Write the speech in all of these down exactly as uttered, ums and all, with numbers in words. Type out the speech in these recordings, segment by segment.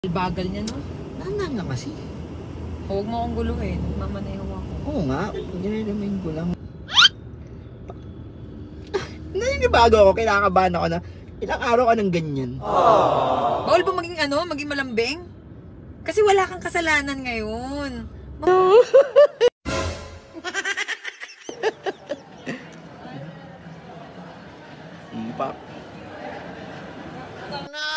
Bagal niya, no? Nandang na kasi. Huwag mo akong guluhin. Mamanayaw ako. Oo nga, ginilimin ko lang. Naninibago ako, kinakabahan ako na ilang araw ka ng ganyan. Aww. Bawal ba maging ano, maging malambing? Kasi wala kang kasalanan ngayon. Ipak. Oh no!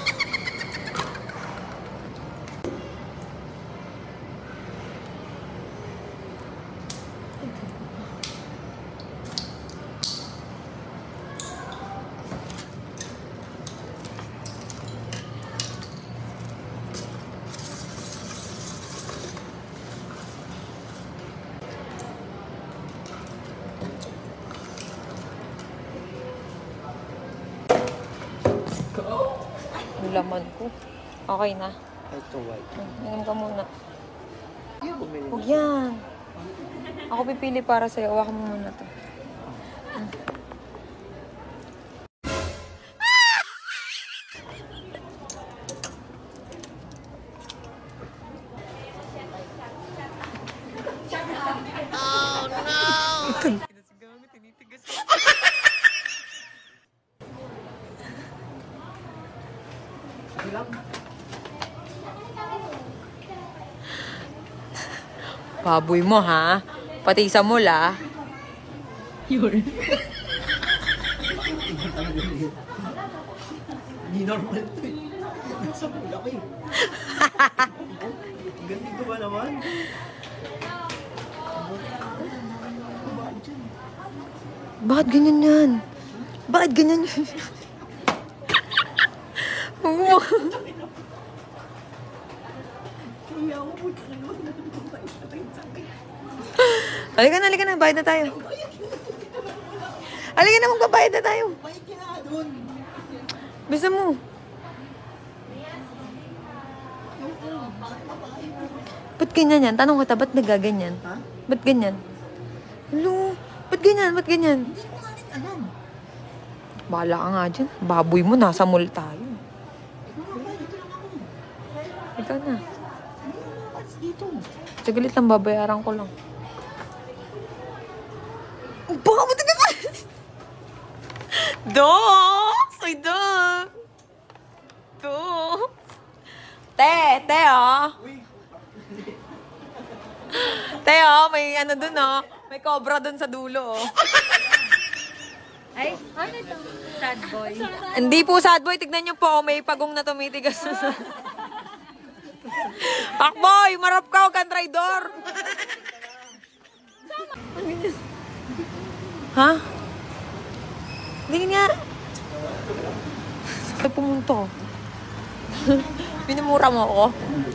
Ang laman ko. Okay na. Ito, white. Inom ka muna. Ayaw bumili. Huwag yan. Ako pipili para sa'yo. Hawakan mo muna to. Hmm. Oh no! Baboy mo, ha? Pati sa mula. Yun. Hindi normal ito eh. Sa mula ko eh. Ganti ko ba naman? Bakit ganyan yan? Bakit ganyan yan? Huwag mo. Halika na, halika na. Bayad na tayo. Halika na, magbabayad na tayo. Bayad ka na doon. Bisa mo. Ba't ganyan yan? Tanong kita, ba't nagaganyan? Ha? Ba't ganyan? Hello? Ba't ganyan? Ba't ganyan? Hindi ko nga rin alam. Bahala ka nga dyan. Baboy mo, nasa mall tayo. Ikaw nga ba? Dito lang ako. Ikaw na. Hindi mo naman dito. Saglit lang, babayaran ko lang. Baka mo taga pa! Dox! Ay, Dox! Dox! Te! Te, oh! Te, oh! May ano dun, oh! May cobra dun sa dulo, oh! Ay, ano ito? Sad boy. Hindi po sad boy. Tignan niyo po, may pagong na tumitigas. Pakboy! Marap ka! Huwag kang traidor! Ha? Hindi nga. Ay, pumunto. Pinamura mo ako.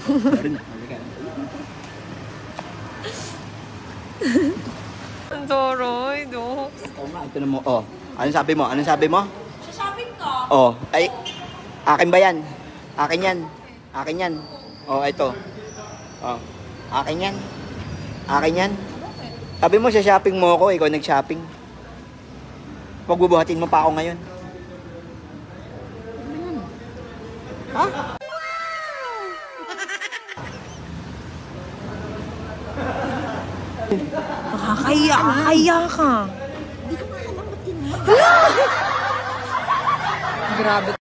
Ang soroy, Dox. Oo nga, ito na mo. Oh, anong sabi mo? Anong sabi mo? Sa shopping ko. Oh, ay, akin ba yan? Akin yan. Akin yan. Oh, ito. Oh, akin yan. Akin yan. Sabi mo sa shopping mo ako, ikaw nag-shopping. Pagbubuhatin mo pa ako ngayon. Ha? Nakakaya, nakakaya ka. Hindi ko nga alam ba't yun. Grabe.